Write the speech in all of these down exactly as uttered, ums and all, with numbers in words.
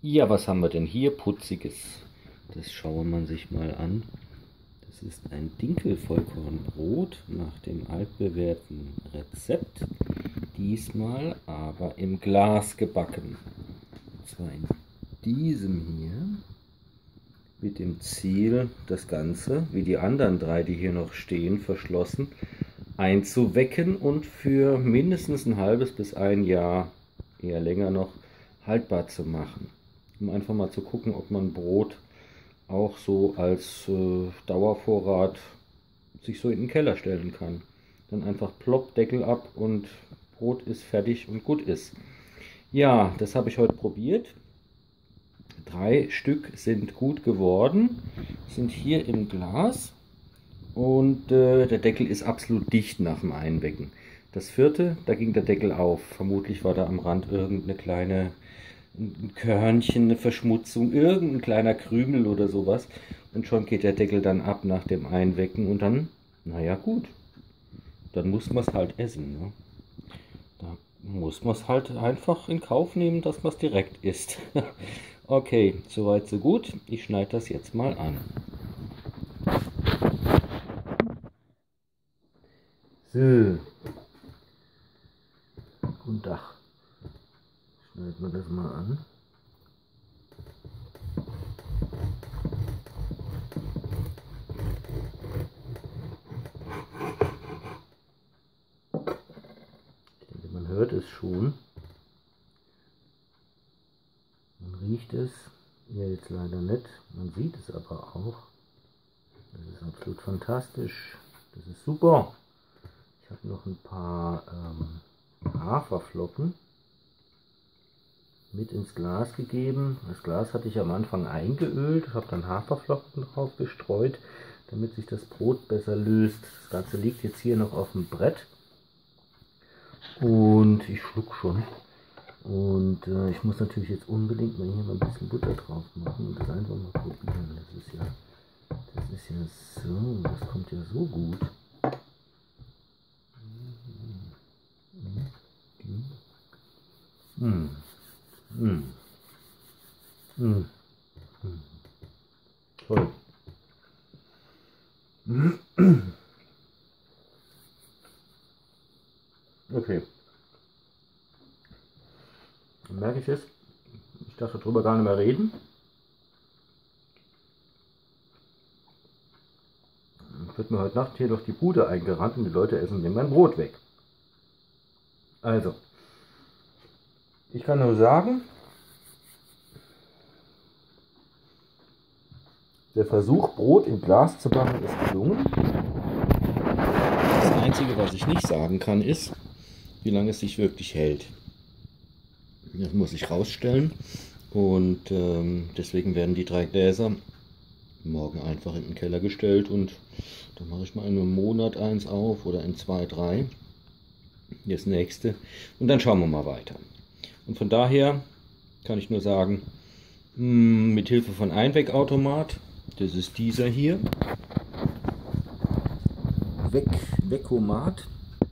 Ja, was haben wir denn hier Putziges? Das schauen wir sich mal an. Das ist ein Dinkelvollkornbrot nach dem altbewährten Rezept. Diesmal aber im Glas gebacken. Und zwar in diesem hier. Mit dem Ziel, das Ganze, wie die anderen drei, die hier noch stehen, verschlossen, einzuwecken und für mindestens ein halbes bis ein Jahr, eher länger noch, haltbar zu machen. Um einfach mal zu gucken, ob man Brot auch so als äh, Dauervorrat sich so in den Keller stellen kann. Dann einfach plopp, Deckel ab und Brot ist fertig und gut ist. Ja, das habe ich heute probiert. Drei Stück sind gut geworden, sind hier im Glas und äh, der Deckel ist absolut dicht nach dem Einwecken. Das vierte, da ging der Deckel auf. Vermutlich war da am Rand irgendeine kleine ein Körnchen, eine Verschmutzung, irgendein kleiner Krümel oder sowas. Und schon geht der Deckel dann ab nach dem Einwecken und dann, naja gut, dann muss man es halt essen. Ne? Da muss man es halt einfach in Kauf nehmen, dass man es direkt isst. Okay, soweit so gut. Ich schneide das jetzt mal an. So. Guten Tag. Schneiden wir das mal an. Ich denke, man hört es schon. Man riecht es. Ja, jetzt leider nicht. Man sieht es aber auch. Das ist absolut fantastisch. Das ist super. Ich habe noch ein paar ähm, Haferflocken mit ins Glas gegeben. Das Glas hatte ich am Anfang eingeölt, habe dann Haferflocken drauf gestreut, damit sich das Brot besser löst. Das Ganze liegt jetzt hier noch auf dem Brett und ich schluck schon. Und äh, ich muss natürlich jetzt unbedingt mal hier mal ein bisschen Butter drauf machen und das einfach mal probieren. Das ist ja, das ist ja so, das kommt ja so gut. Mmh. Mmh. Mmh. Mmh. Toll. Okay. Dann merke ich es. Ich darf darüber gar nicht mehr reden. Dann wird mir heute Nacht hier durch die Bude eingerannt und die Leute essen mir mein Brot weg. Also. Ich kann nur sagen, der Versuch, Brot in Glas zu backen, ist gelungen. Das Einzige, was ich nicht sagen kann, ist, wie lange es sich wirklich hält. Das muss ich rausstellen und ähm, deswegen werden die drei Gläser morgen einfach in den Keller gestellt und dann mache ich mal in einem Monat eins auf oder in zwei, drei. Das nächste und dann schauen wir mal weiter. Und von daher kann ich nur sagen, mit Hilfe von Einwegautomat, das ist dieser hier, Weg, Wecomat,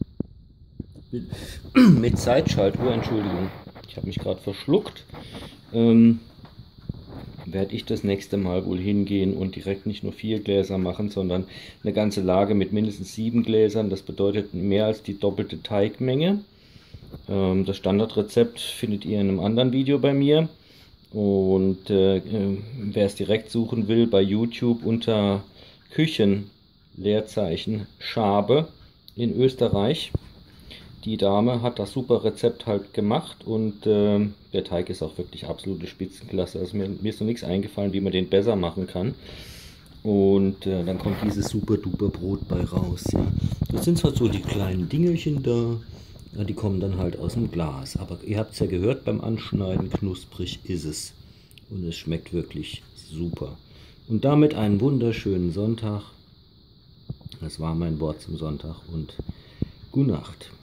mit Zeitschaltuhr, Entschuldigung, ich habe mich gerade verschluckt, ähm, werde ich das nächste Mal wohl hingehen und direkt nicht nur vier Gläser machen, sondern eine ganze Lage mit mindestens sieben Gläsern, das bedeutet mehr als die doppelte Teigmenge. Das Standardrezept findet ihr in einem anderen Video bei mir und äh, wer es direkt suchen will, bei YouTube unter Küchen Leerzeichen Schabe in Österreich. Die Dame hat das super Rezept halt gemacht und äh, der Teig ist auch wirklich absolute Spitzenklasse. Also mir, mir ist noch nichts eingefallen, wie man den besser machen kann. Und äh, dann kommt dieses super duper Brot bei raus. Ja. Das sind zwar so die kleinen Dingelchen da. Ja, die kommen dann halt aus dem Glas. Aber ihr habt es ja gehört, beim Anschneiden knusprig ist es. Und es schmeckt wirklich super. Und damit einen wunderschönen Sonntag. Das war mein Wort zum Sonntag und gute Nacht.